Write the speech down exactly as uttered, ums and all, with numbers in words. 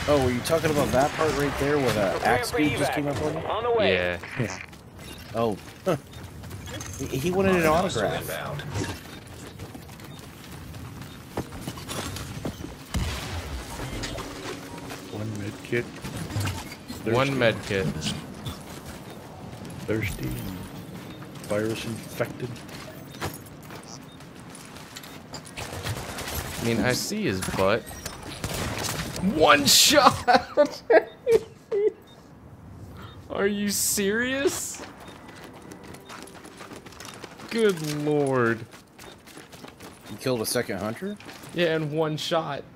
Oh, were you talking about that part right there where the axe dude just came up on you? On the way. Yeah. Oh. he, he wanted an autograph. One med kit. One med kit. Thirsty. Virus infected. I mean, I see his butt. One shot! Are you serious? Good lord. You killed a second hunter? Yeah, in one shot.